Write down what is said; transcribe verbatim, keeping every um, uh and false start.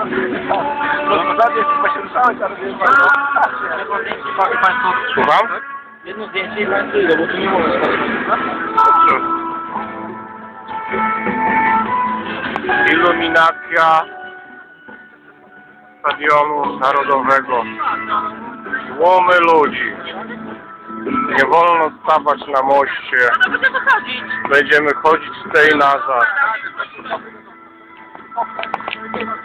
Słucham? Jedno zdjęcie i Państwo idą, bo tu nie mogę skończyć. Iluminacja Stadionu Narodowego. Tłumy ludzi. Nie wolno stawać na moście. Będziemy chodzić z tej na za.